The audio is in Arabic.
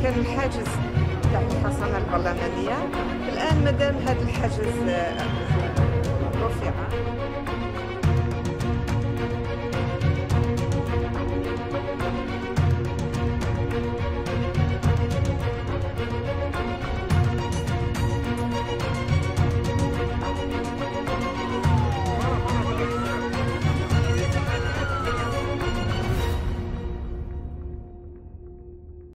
كان الحاجز تاع الحصانة البرلمانية. الآن مادام هذا الحاجز رفع